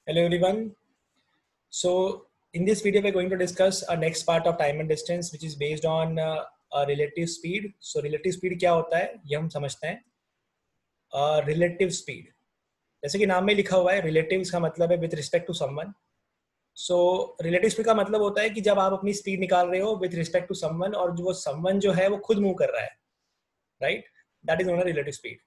Hello everyone. So in this video we're going to discuss a next part of time and distance which is based on a relative speed. So relative speed क्या होता है ये हम समझते हैं. Relative speed जैसे कि नाम में लिखा हुआ है relative इसका मतलब है with respect to someone. So relative speed का मतलब होता है कि जब आप अपनी स्पीड निकाल रहे हो with respect to someone और जो वो someone जो है वो खुद मूव कर रहा है, right? That is known as relative speed.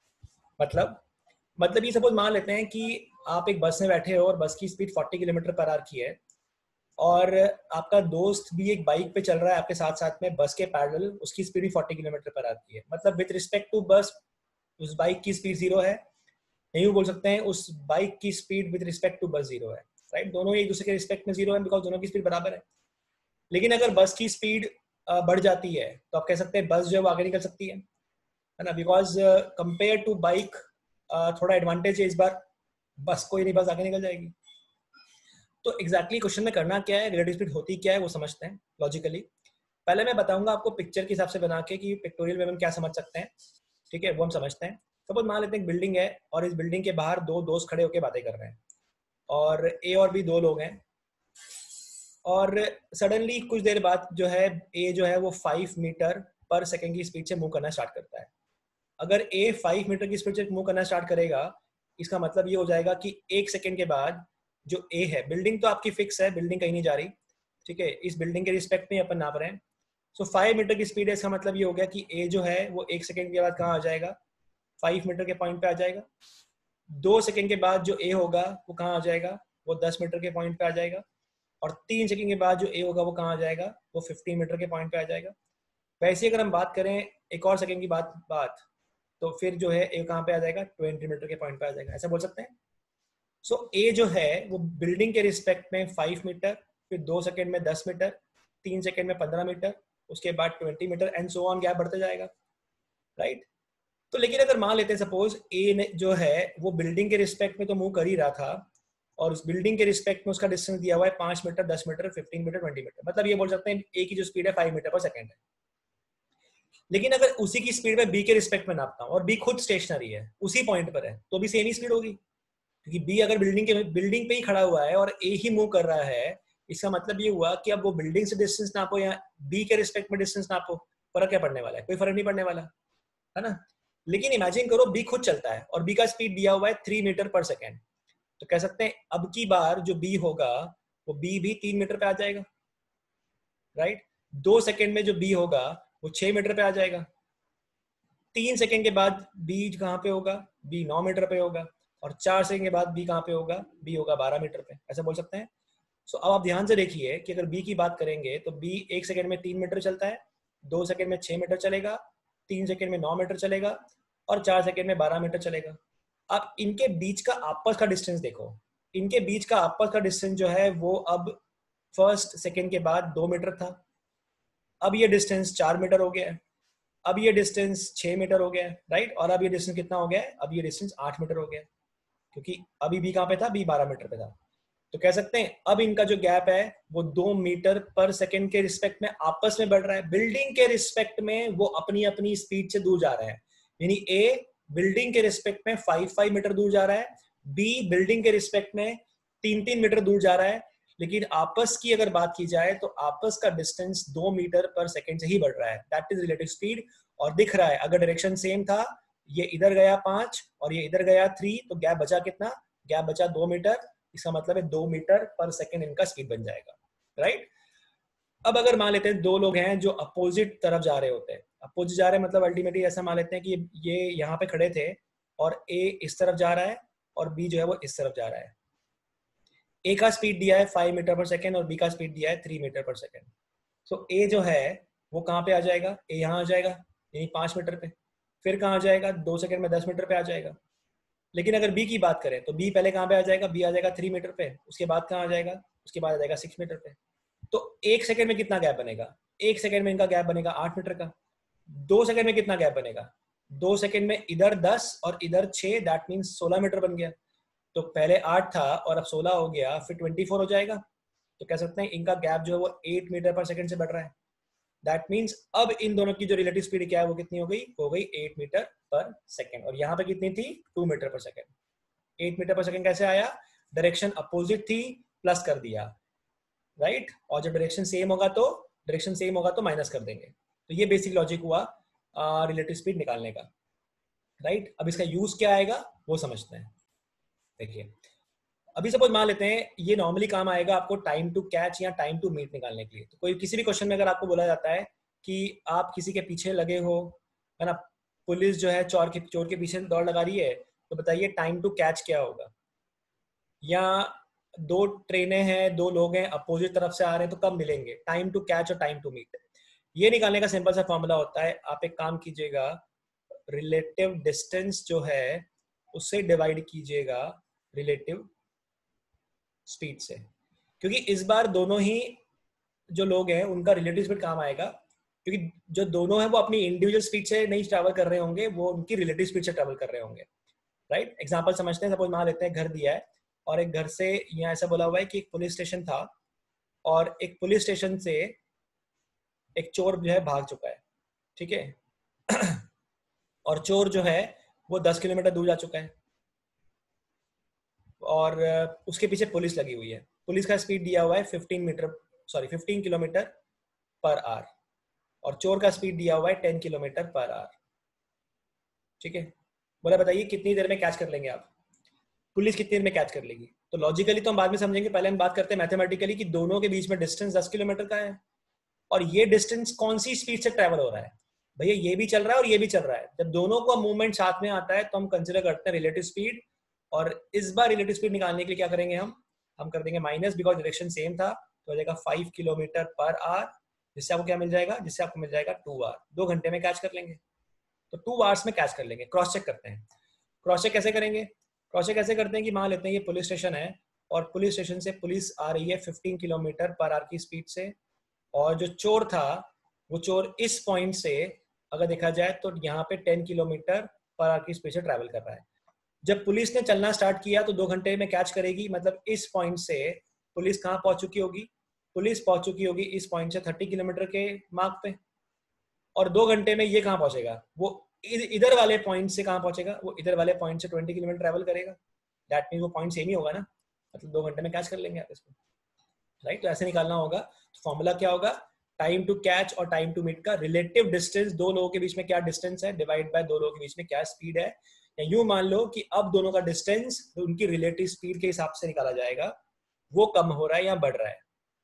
मतलब ये सपोज मान लेते हैं कि आप एक बस में बैठे हो और बस की स्पीड 40 किलोमीटर पर आवर की है और आपका दोस्त भी एक बाइक पे चल रहा है आपके साथ साथ में बस के पैरेलल, उसकी स्पीड भी 40 किलोमीटर पर आवर की है. मतलब विद रिस्पेक्ट टू बस उस बाइक की स्पीड जीरो है. नहीं बोल सकते हैं उस बाइक की speed with respect to bus zero है, राइट? दोनों एक दूसरे के रिस्पेक्ट में जीरो है बिकॉज दोनों की स्पीड बराबर है. लेकिन अगर बस की स्पीड बढ़ जाती है तो आप कह सकते हैं बस जो है वो आगे निकल सकती है ना, बिकॉज कंपेयर टू बाइक थोड़ा एडवांटेज है इस बार, बस कोई नहीं, बस आगे निकल जाएगी. तो एग्जैक्टली क्वेश्चन में करना क्या है, रिलेटिव स्पीड होती क्या है वो समझते हैं लॉजिकली. पहले मैं बताऊंगा आपको पिक्चर के हिसाब से बना के कि पिक्टोरियल में हम क्या समझ सकते हैं. ठीक है, वो हम समझते हैं. सपोज मान लेते हैं एक बिल्डिंग है और इस बिल्डिंग के बाहर दो दोस्त खड़े होकर बातें कर रहे हैं और ए और बी दो लोग हैं और सडनली कुछ देर बाद जो है ए जो है वो 5 मीटर पर सेकेंड की स्पीड से मूव करना स्टार्ट करता है. अगर ए 5 मीटर की स्पीड से मूव करना स्टार्ट करेगा इसका मतलब ये हो जाएगा कि 1 सेकेंड के बाद जो ए है, बिल्डिंग तो आपकी फिक्स है, बिल्डिंग कहीं नहीं जा रही, ठीक है, इस बिल्डिंग के रिस्पेक्ट में अपन नाप रहे हैं. सो 5 मीटर की स्पीड है, इसका मतलब ये हो गया कि ए जो है वो 1 सेकेंड के बाद कहाँ आ जाएगा, 5 मीटर के पॉइंट पे आ जाएगा. 2 सेकेंड के बाद जो ए होगा वो कहाँ आ जाएगा, वो 10 मीटर के पॉइंट पे आ जाएगा. और 3 सेकेंड के बाद जो ए होगा वो कहाँ आ जाएगा, वो 15 मीटर के पॉइंट पे आ जाएगा. वैसे अगर हम बात करें एक और सेकेंड की बात तो फिर जो है ए कहाँ पे आ जाएगा, 20 मीटर के पॉइंट पे आ जाएगा. ऐसा बोल सकते हैं. सो ए जो है वो बिल्डिंग के रिस्पेक्ट में 5 मीटर, फिर 2 सेकेंड में 10 मीटर, 3 सेकेंड में 15 मीटर, उसके बाद 20 meter and so on, gap बढ़ते जाएगा, राइट? तो लेकिन अगर मान लेते हैं सपोज ए ने जो है वो बिल्डिंग के रिस्पेक्ट में तो मूव कर ही रहा था और उस बिल्डिंग के रिस्पेक्ट में उसका डिस्टेंस दिया हुआ है 5 मीटर, 10 मीटर, 15 मीटर, 20 मीटर. मतलब ये बोल सकते हैं ए की जो स्पीड है 5 मीटर पर सेकेंड है. लेकिन अगर उसी की स्पीड में बी के रिस्पेक्ट में नापता हूँ और बी खुद स्टेशनरी है, उसी पॉइंट पर है, तो भी सेम ही स्पीड होगी. क्योंकि बी अगर बिल्डिंग पे ही खड़ा हुआ है और ए ही मूव कर रहा है, इसका मतलब ये हुआ कि अब वो बिल्डिंग से डिस्टेंस नापो या बी के रिस्पेक्ट में डिस्टेंस नापो, फर्क क्या पड़ने वाला है? कोई फर्क नहीं पड़ने वाला है ना. लेकिन इमेजिन करो बी खुद चलता है और बी का स्पीड दिया हुआ है 3 मीटर पर सेकेंड, तो कह सकते हैं अब की बार जो बी होगा वो बी भी 3 मीटर पे आ जाएगा, राइट? 2 सेकेंड में जो बी होगा वो 6 मीटर पे आ जाएगा. 3 सेकेंड के बाद बी कहाँ पे होगा, बी 9 मीटर पे होगा. और 4 सेकेंड के बाद बी कहाँ पे होगा, बी होगा 12 मीटर पे. ऐसा बोल सकते हैं. सो अब आप ध्यान से देखिए कि अगर बी की बात करेंगे तो बी 1 सेकेंड में 3 मीटर चलता है, 2 सेकेंड में 6 मीटर चलेगा, 3 सेकेंड में 9 मीटर चलेगा और 4 सेकेंड में 12 मीटर चलेगा. आप इनके बीच का आपस का डिस्टेंस देखो. इनके बीच का आपस का डिस्टेंस जो है वो अब फर्स्ट सेकेंड के बाद 2 मीटर था, अब ये डिस्टेंस 4 मीटर हो गया है, अब ये डिस्टेंस 6 मीटर हो गया है, राइट? और अब ये डिस्टेंस कितना हो गया है, अब ये डिस्टेंस 8 मीटर हो गया है, क्योंकि अभी बी कहाँ पे था, बी 12 मीटर पे था. तो कह सकते हैं अब इनका जो गैप है वो 2 मीटर पर सेकेंड के रिस्पेक्ट में आपस में बढ़ रहा है. बिल्डिंग के रिस्पेक्ट में वो अपनी अपनी स्पीड से दूर जा रहे हैं. यानी ए बिल्डिंग के रिस्पेक्ट में 5 मीटर दूर जा रहा है, बी बिल्डिंग के रिस्पेक्ट में 3 मीटर दूर जा रहा है. लेकिन आपस की अगर बात की जाए तो आपस का डिस्टेंस 2 मीटर पर सेकेंड से ही बढ़ रहा है. That is relative speed. और दिख रहा है अगर डायरेक्शन सेम था, ये इधर गया 5 और ये इधर गया 3, तो गैप बचा कितना, गैप बचा 2 मीटर. इसका मतलब है 2 मीटर पर सेकेंड इनका स्पीड बन जाएगा, राइट? अब अगर मान लेते हैं दो लोग हैं जो अपोजिट तरफ जा रहे होते हैं, अपोजिट जा रहे हैं मतलब अल्टीमेटली ऐसा मान लेते हैं कि ये यहाँ पे खड़े थे और ए इस तरफ जा रहा है और बी जो है वो इस तरफ जा रहा है. ए का स्पीड दिया है 5 मीटर पर सेकेंड और बी का स्पीड दिया है 3 मीटर पर सेकेंड. सो ए जो है वो कहाँ पे आ जाएगा, ए यहाँ आ जाएगा यानी 5 मीटर पे. फिर कहाँ आ जाएगा, 2 सेकेंड में 10 मीटर पे आ जाएगा. लेकिन अगर बी की बात करें तो बी पहले कहाँ पे आ जाएगा, बी आ जाएगा 3 मीटर पे, उसके बाद कहाँ आ जाएगा, उसके बाद आ जाएगा 6 मीटर पे. तो 1 सेकेंड में कितना गैप बनेगा, 1 सेकेंड में इनका गैप बनेगा 8 मीटर का. 2 सेकेंड में कितना गैप बनेगा, 2 सेकेंड में इधर 10 और इधर 6, दैट मीन्स 16 मीटर बन गया. तो पहले 8 था और अब 16 हो गया, फिर 24 हो जाएगा. तो कह सकते हैं इनका गैप जो है वो 8 मीटर पर सेकेंड से बढ़ रहा है. दैट मीन्स अब इन दोनों की जो रिलेटिव स्पीड क्या है वो कितनी हो गई 8 मीटर पर सेकेंड. और यहाँ पे कितनी थी, 2 मीटर पर सेकेंड. 8 मीटर पर सेकेंड कैसे आया, डायरेक्शन अपोजिट थी प्लस कर दिया, राइट। और जब डायरेक्शन सेम होगा तो माइनस कर देंगे। तो ये बेसिक लॉजिक हुआ रिलेटिव स्पीड निकालने का, राइट। अब इसका यूज क्या आएगा वो समझते हैं। देखिए अभी सपोज मान लेते हैं ये नॉर्मली काम आएगा आपको टाइम टू कैच या टाइम टू मीट निकालने के लिए। तो कोई किसी भी क्वेश्चन में अगर आपको बोला जाता है कि आप किसी के पीछे लगे हो, है ना, पुलिस जो है चोर के पीछे दौड़ लगा रही है, तो बताइए टाइम टू कैच क्या होगा। या दो ट्रेनें हैं, दो लोग हैं, अपोजिट तरफ से आ रहे हैं, तो कब मिलेंगे, टाइम टू कैच और टाइम टू मीट। ये निकालने का सिंपल सा फॉर्मूला होता है, आप एक काम कीजिएगा, रिलेटिव डिस्टेंस जो है उससे डिवाइड कीजिएगा रिलेटिव स्पीड से, क्योंकि इस बार दोनों ही जो लोग हैं उनका रिलेटिव स्पीड काम आएगा, क्योंकि जो दोनों हैं वो अपनी इंडिविजुअल स्पीड से नहीं ट्रैवल कर रहे होंगे, वो उनकी रिलेटिव स्पीड से ट्रैवल कर रहे होंगे, राइट। एग्जांपल समझते हैं। सपोज मान लेते हैं घर दिया है और एक घर से यहाँ ऐसा बोला हुआ है कि एक पुलिस स्टेशन था और एक पुलिस स्टेशन से एक चोर जो है भाग चुका है, ठीक है। और चोर जो है वो 10 किलोमीटर दूर जा चुका है और उसके पीछे पुलिस लगी हुई है। पुलिस का स्पीड दिया हुआ है 15 किलोमीटर पर आवर और चोर का स्पीड दिया हुआ है 10 किलोमीटर पर आवर, ठीक है। बोला बताइए कितनी देर में कैच कर लेंगे आप, पुलिस कितनी देर में कैच कर लेगी। तो लॉजिकली तो हम बाद में समझेंगे, पहले हम बात करते हैं मैथमेटिकली कि दोनों के बीच में डिस्टेंस 10 किलोमीटर का है और ये डिस्टेंस कौन सी स्पीड से ट्रेवल हो रहा है। भैया ये भी चल रहा है और ये भी चल रहा है। जब दोनों का मूवमेंट साथ में आता है तो हम कंसिडर करते हैं रिलेटिव स्पीड। और इस बार रिलेटिव स्पीड निकालने के लिए क्या करेंगे, हम कर देंगे माइनस, बिकॉज डायरेक्शन सेम था तो हो जाएगा 5 किलोमीटर पर आवर, जिससे आपको क्या मिल जाएगा, जिससे आपको मिल जाएगा 2 आवर। 2 घंटे में कैच कर लेंगे, तो 2 आवर्स में कैच कर लेंगे। क्रॉस चेक करते हैं। क्रॉस चेक कैसे करेंगे, क्रॉस चेक कैसे करते हैं कि मान लेते हैं ये पुलिस स्टेशन है और पुलिस स्टेशन से पुलिस आ रही है 15 किलोमीटर पर आवर की स्पीड से, और जो चोर था वो चोर इस पॉइंट से अगर देखा जाए तो यहाँ पे 10 किलोमीटर पर आवर की स्पीड से ट्रैवल कर रहा है। जब पुलिस ने चलना स्टार्ट किया तो 2 घंटे में कैच करेगी, मतलब इस पॉइंट से पुलिस कहाँ पहुंच चुकी होगी, पुलिस पहुंच चुकी होगी इस पॉइंट से 30 किलोमीटर के मार्क पे। और 2 घंटे में ये कहाँ पहुंचेगा, वो इधर वाले पॉइंट से कहाँ पहुंचेगा, वो इधर वाले पॉइंट से 20 किलोमीटर ट्रैवल करेगा। दैट मीन वो पॉइंट सेम ही होगा ना, मतलब 2 घंटे में कैच कर लेंगे आप इसको, राइट। तो ऐसे निकालना होगा। तो फॉर्मूला क्या होगा, टाइम टू कैच और टाइम टू मीट का रिलेटिव डिस्टेंस, दो लोगों के बीच में क्या डिस्टेंस है डिवाइड बाय दो लोगों के बीच में क्या स्पीड है। या यूं मान लो कि अब दोनों का डिस्टेंस तो उनकी रिलेटिव स्पीड के हिसाब से निकाला जाएगा, वो कम हो रहा है या बढ़ रहा है।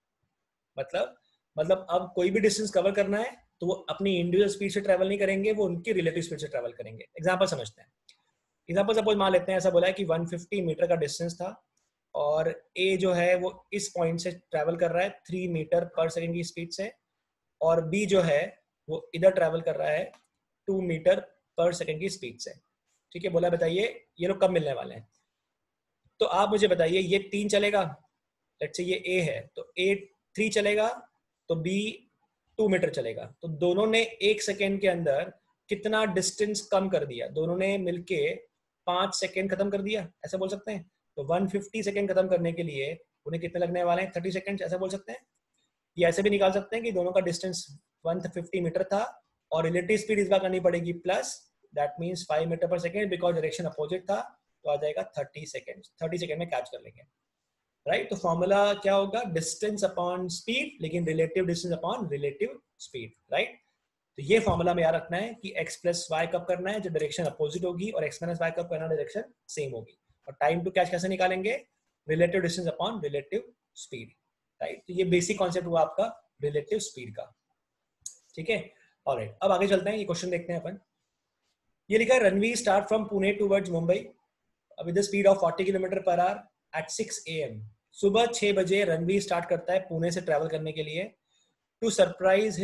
मतलब अब कोई भी डिस्टेंस कवर करना है तो वो अपनी इंडिविजुअल स्पीड से ट्रैवल नहीं करेंगे, वो उनकी रिलेटिव स्पीड से ट्रैवल करेंगे। एग्जाम्पल समझते हैं। एग्जाम्पल सपोज मान लेते हैं, ऐसा बोला है कि 150 मीटर का डिस्टेंस था और ए जो है वो इस पॉइंट से ट्रैवल कर रहा है 3 मीटर पर सेकेंड की स्पीड से, और बी जो है वो इधर ट्रैवल कर रहा है 2 मीटर पर सेकेंड की स्पीड से, ठीक है। बोला बताइए ये लोग कब मिलने वाले हैं। तो आप मुझे बताइए ये 3 चलेगा, लेट्स से ये ए है तो ए 3 चलेगा, तो बी 2 मीटर चलेगा। तो दोनों ने 1 सेकेंड के अंदर कितना डिस्टेंस कम कर दिया, दोनों ने मिलके 5 सेकेंड खत्म कर दिया, ऐसा बोल सकते हैं। तो 150 सेकेंड खत्म करने के लिए उन्हें कितने लगने वाले हैं, 30 सेकेंड, ऐसा बोल सकते हैं। ये ऐसे भी निकाल सकते हैं कि दोनों का डिस्टेंस 150 मीटर था और रिलेटिव स्पीड इस बार करनी पड़ेगी प्लस, दैट मीन्स 5 मीटर पर सेकेंड, बिकॉज डायरेक्शन अपोजिट था, तो आ जाएगा 30 सेकेंड। 30 सेकेंड में कैच कर लेंगे, राइट। तो फॉर्मूला क्या होगा, डिस्टेंस अपॉन स्पीड, लेकिन relative distance upon relative speed, right. तो ये फॉर्मूला में याद रखना है कि x प्लस वाई कब करना है, जब डायरेक्शन अपोजिट होगी, और x माइनस वाई कब करना है, डायरेक्शन सेम होगी। और टाइम टू कैच कैसे निकालेंगे, relative distance upon relative speed, right. तो ये बेसिक कॉन्सेप्ट हुआ आपका रिलेटिव स्पीड का, ठीक है। ऑलराइट, अब आगे चलते हैं, ये क्वेश्चन देखते हैं अपन। ये लिखा है Ranveer start from Pune towards Mumbai with the speed of 40 kilometer per hour at 6 AM। सुबह 6 बजे रणवीर स्टार्ट करता है पुणे से ट्रैवल करने के लिए to surprise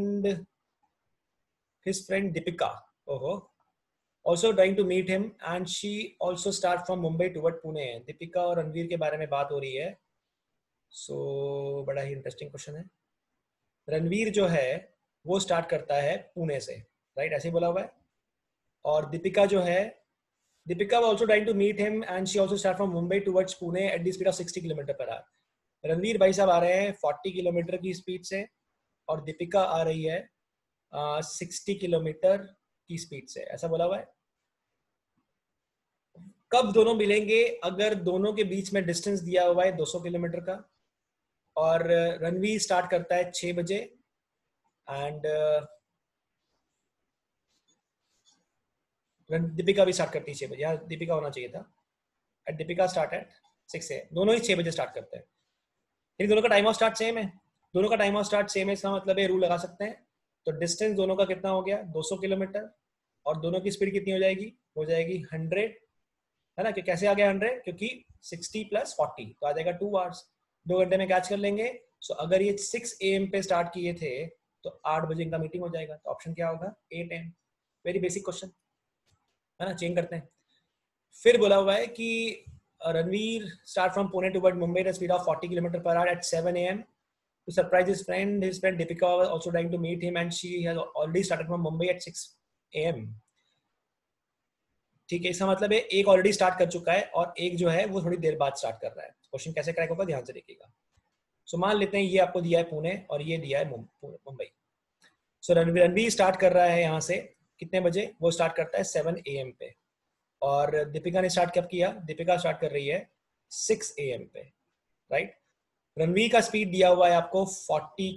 his friend Deepika, also trying to meet him, and she also start from Mumbai toward Pune। Deepika और रणवीर के बारे में बात हो रही है। सो बड़ा ही इंटरेस्टिंग क्वेश्चन है। रणवीर जो है वो स्टार्ट करता है पुणे से, राइट, ऐसे ही बोला हुआ है। और दीपिका जो है, Deepika also trying to meet him and she also start from Mumbai towards Pune at the speed of 60 kilometer per hour. Ranveer भाई साहब आ रहे हैं 40 किलोमीटर की स्पीड से और दीपिका आ रही है 60 किलोमीटर की स्पीड से, ऐसा बोला हुआ है। कब दोनों मिलेंगे? अगर दोनों के बीच में डिस्टेंस दिया हुआ है 200 किलोमीटर का, और रणवीर स्टार्ट करता है 6 बजे एंड दीपिका भी स्टार्ट करती है 6 बजे। यहाँ दीपिका होना चाहिए था। At Deepika start at 6 A, दोनों ही 6 बजे स्टार्ट करते हैं। लेकिन दोनों का टाइम ऑफ स्टार्ट सेम है, दोनों का टाइम ऑफ स्टार्ट सेम है, इसका मतलब ये रूल लगा सकते हैं। तो डिस्टेंस दोनों का कितना हो गया? 200 किलोमीटर, और दोनों की स्पीड कितनी हो जाएगी? हो जाएगी 100, है ना? कि कैसे आ गया 100? क्योंकि 60 + 40 तो आ जाएगा 2 आवर्स, 2 घंटे में कैच कर लेंगे। सो अगर ये 6 AM पे स्टार्ट किए थे तो 8 बजे इनका मीटिंग हो जाएगा। तो ऑप्शन क्या होगा? 8 AM। वेरी बेसिक क्वेश्चन, है ना? चेंज करते हैं। फिर बोला हुआ है कि Ranveer start from Pune toward Mumbai at speed of 40 km/h at 7 AM to surprise his friend Deepika was also trying to meet him and she has already started from Mumbai at 6 AM। ठीक है, इसका मतलब है एक ऑलरेडी स्टार्ट कर चुका है और एक जो है वो थोड़ी देर बाद स्टार्ट कर रहा है। क्वेश्चन कैसे क्रैक होगा ध्यान से देखिएगा। सो मान लेते हैं ये आपको दिया है पुणे और ये दिया है मुंबई। सो रणवीर स्टार्ट कर रहा है यहाँ से कितने बजे? वो स्टार्ट करता है 7 AM पे, और दीपिका ने स्टार्ट कब किया? दीपिका स्टार्ट कर रही है 6 AM पे, राइट? रणवीर का स्पीड दिया हुआ है आपको 40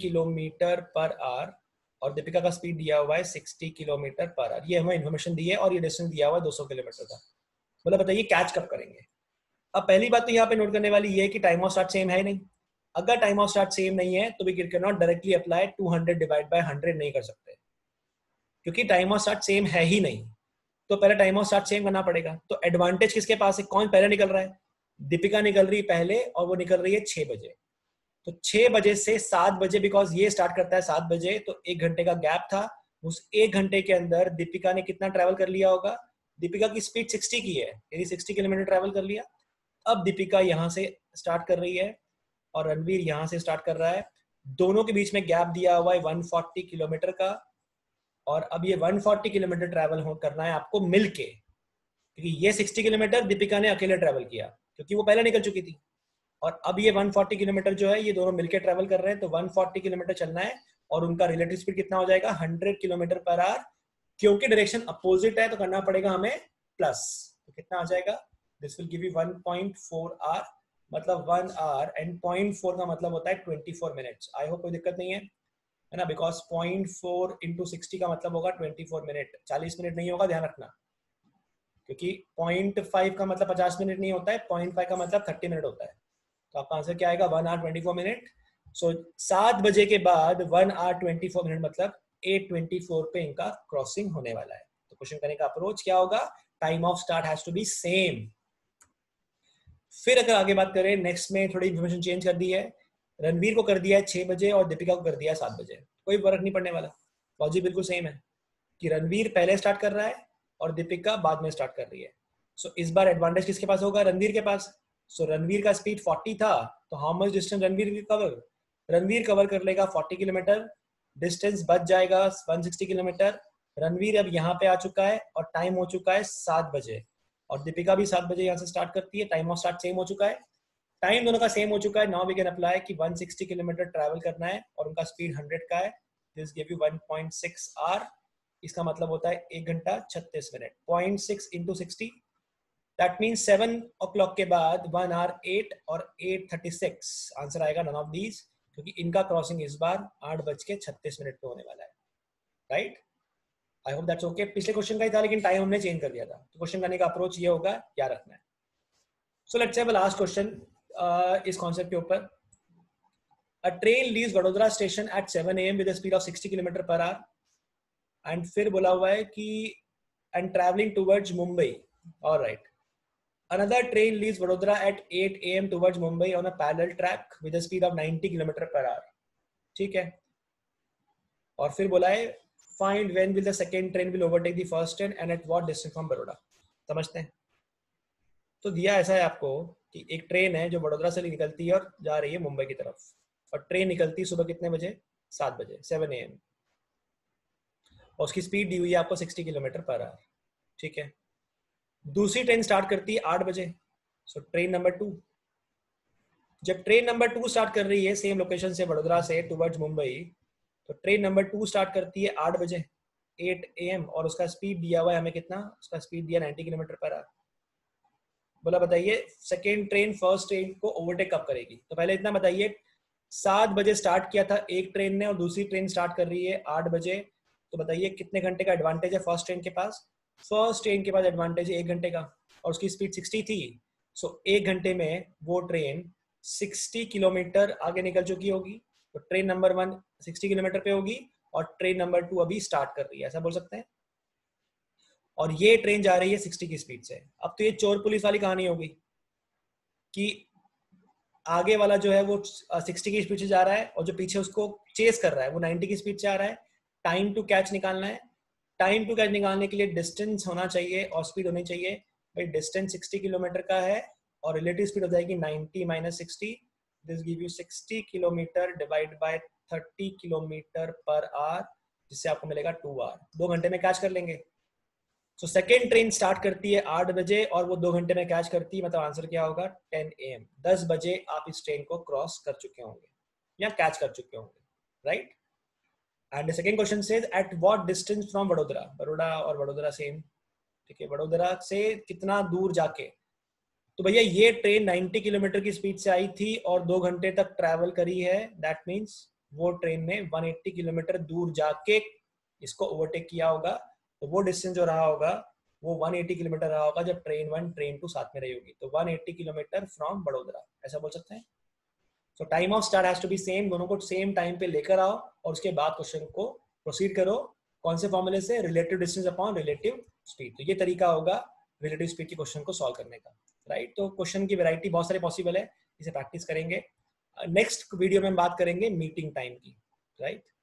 km/h और दीपिका का स्पीड दिया हुआ है 60 km/h। ये हमें इन्फॉर्मेशन दी है और ये डिस्टेंस दिया हुआ है 200 किलोमीटर का। मतलब बताइए कैच कब करेंगे? अब पहली बात तो यहाँ पे नोट करने वाली ये है कि टाइम ऑफ स्टार्ट सेम है ही नहीं। अगर टाइम ऑफ स्टार्ट सेम नहीं है तो we can not directly apply 200 divide by 100 नहीं कर सकते, क्योंकि टाइम ऑफ स्टार्ट सेम है ही नहीं। तो पहले टाइम ऑफ स्टार्ट सेम करना पड़ेगा। तो एडवांटेज किसके पास है? कौन पहले निकल रहा है? दीपिका निकल रही है पहले और वो निकल रही है 6 बजे। तो 6 बजे से 7 बजे, बिकॉज ये स्टार्ट करता है 7 बजे, तो 1 घंटे का गैप था। उस 1 घंटे के अंदर दीपिका ने कितना ट्रैवल कर लिया होगा? दीपिका की स्पीड 60 की है, यानी 60 किलोमीटर ट्रैवल कर लिया। अब दीपिका यहाँ से स्टार्ट कर रही है और रणवीर यहाँ से स्टार्ट कर रहा है। दोनों के बीच में गैप दिया हुआ है 140 किलोमीटर का, और अब ये 140 किलोमीटर ट्रैवल करना है आपको मिलके, क्योंकि ये 60 किलोमीटर दीपिका ने अकेले ट्रैवल किया क्योंकि वो पहले निकल चुकी थी, और अब ये 140 किलोमीटर जो है ये दोनों मिलके ट्रैवल कर रहे हैं। तो 140 किलोमीटर चलना है और उनका रिलेटिव स्पीड कितना हो जाएगा? 100 km/h। क्योंकि डायरेक्शन अपोजिट है तो करना पड़ेगा हमें प्लस। तो कितना आ जाएगा? This will give you 1.4 hour, मतलब 1 आवर एंड 0.4 का मतलब होता है 24 मिनट्स। आई होप कोई दिक्कत नहीं है ना? बिकॉज 0.4 × 60 का मतलब होगा 24 मिनट, 40 मिनट नहीं होगा, ध्यान रखना। क्योंकि 0.5 का मतलब 50 मिनट नहीं होता है, 0.5 का मतलब 30 मिनट होता है। तो आपका आंसर क्या आएगा? 1 hour 24 मिनट। सो 7 बजे के बाद 1 hour 24 मिनट मतलब 8:24 पे इनका क्रॉसिंग होने वाला है। तो क्वेश्चन करने का अप्रोच क्या होगा? Time of start has to be same. फिर अगर आगे बात करें, नेक्स्ट में थोड़ी इन्फॉर्मेशन चेंज कर दी है। रणवीर को कर दिया है 6 बजे और दीपिका को कर दिया है 7 बजे। कोई फर्क नहीं पड़ने वाला, लॉजिक बिल्कुल सेम है कि रणवीर पहले स्टार्ट कर रहा है और दीपिका बाद में स्टार्ट कर रही है। सो इस बार एडवांटेज किसके पास होगा? रणवीर के पास। सो रणवीर का स्पीड 40 था, तो how much distance Ranveer will cover? Ranveer cover कर लेगा 40 किलोमीटर, डिस्टेंस बच जाएगा 160 किलोमीटर। रणवीर अब यहाँ पे आ चुका है और टाइम हो चुका है 7 बजे, और दीपिका भी 7 बजे यहाँ से स्टार्ट करती है। टाइम ऑफ स्टार्ट सेम हो चुका है, टाइम दोनों का सेम हो चुका है। नाउ वी कैन अप्लाई कि 160 किलोमीटर ट्रैवल करना है और उनका स्पीड 100 का है। This give you 1.6 hour. इसका मतलब होता है 1 घंटा 36 मिनट। 0.6 × 60 दैट मीन्स 7 o'clock के बाद 1 hour 8 और 8:36। आंसर आएगा नन ऑफ दीज, क्योंकि इनका क्रॉसिंग इस बार 8:36 पे होने वाला है, right? I hope that's okay. पिछले क्वेश्चन का ही था लेकिन टाइम हमने चेंज कर दिया था। तो क्वेश्चन करने का अप्रोच ये होगा, क्या रखना है। So let's have a last question इस कॉन्सेप्ट के ऊपर। A train leaves Vadodara station at 7 AM with a speed of 60 km/h and फिर बोला हुआ है कि and travelling towards Mumbai. Alright, another train leaves Vadodara at 8 AM towards Mumbai on a parallel track with a speed of 90 km/h। ठीक है, और फिर बोला है find when will the second train will overtake the first train and at what distance from Baroda। समझते हैं। तो दिया ऐसा है आपको कि एक ट्रेन है जो वडोदरा से निकलती है और जा रही है मुंबई की तरफ, और ट्रेन निकलती है सुबह कितने बजे? 7 बजे, 7 AM, और उसकी स्पीड दी हुई है आपको 60 km/h। ठीक है, दूसरी ट्रेन स्टार्ट करती है 8 बजे। सो ट्रेन नंबर 2, जब ट्रेन नंबर 2 स्टार्ट कर रही है सेम लोकेशन से वडोदरा से टुवर्ड्स मुंबई, तो ट्रेन नंबर 2 स्टार्ट करती है 8 बजे, 8 AM, और उसका स्पीड दिया हुआ है हमें कितना? उसका स्पीड दिया 90 km/h। बोला बताइए सेकेंड ट्रेन फर्स्ट ट्रेन को ओवरटेक कब करेगी। तो पहले इतना बताइए, 7 बजे स्टार्ट किया था एक ट्रेन ने और दूसरी ट्रेन स्टार्ट कर रही है 8 बजे। तो बताइए कितने घंटे का एडवांटेज है फर्स्ट ट्रेन के पास। फर्स्ट ट्रेन के पास एडवांटेज है 1 घंटे का और उसकी स्पीड 60 थी। सो 1 घंटे में वो ट्रेन 60 किलोमीटर आगे निकल चुकी होगी। तो ट्रेन नंबर 1 60 किलोमीटर पे होगी और ट्रेन नंबर 2 अभी स्टार्ट कर रही है, ऐसा बोल सकते हैं। और ये ट्रेन जा रही है 60 की स्पीड से। अब तो ये चोर पुलिस वाली कहानी होगी कि आगे वाला जो है वो 60 की स्पीड से जा रहा है और जो पीछे उसको चेस कर रहा है वो 90 की स्पीड से आ रहा है। टाइम टू कैच निकालना है। टाइम टू कैच निकालने के लिए डिस्टेंस होना चाहिए और स्पीड होनी चाहिए। भाई डिस्टेंस 60 किलोमीटर का है और रिलेटिव स्पीड हो जाएगी 90 minus 60। This give you 60 kilometer divide by 30 kilometer per hour, जिससे आपको मिलेगा 2 आवर। 2 घंटे में कैच कर लेंगे। सो सेकेंड ट्रेन स्टार्ट करती है 8 बजे और वो 2 घंटे में कैच करती है। मतलब आंसर क्या होगा 10 AM। 10 बजे आप इस ट्रेन को क्रॉस कर चुके होंगे या कैच कर चुके होंगे, right. And the second question says at what distance from Vadodara. Baroda और वडोदरा सेम, ठीक है। वडोदरा से कितना दूर जाके। तो भैया ये ट्रेन 90 किलोमीटर की स्पीड से आई थी और 2 घंटे तक ट्रैवल करी है। दैट मीन्स वो ट्रेन ने 180 किलोमीटर दूर जाके इसको ओवरटेक किया होगा। तो वो डिस्टेंस जो रहा होगा वो 180 किलोमीटर रहा होगा जब ट्रेन 1 ट्रेन 2 साथ में रही होगी। तो 180 किलोमीटर फ्रॉम बड़ोदरा, ऐसा बोल सकते हैं। So time of start has to be same. दोनों को सेम टाइम पे लेकर आओ और उसके बाद क्वेश्चन को प्रोसीड करो। कौन से फॉर्मूले से? Relative distance upon relative speed. तो ये तरीका होगा रिलेटिव स्पीड के क्वेश्चन को सॉल्व करने का, राइट। तो क्वेश्चन की वैरायटी बहुत सारे पॉसिबल है, इसे प्रैक्टिस करेंगे। नेक्स्ट वीडियो में हम बात करेंगे मीटिंग टाइम की, राइट।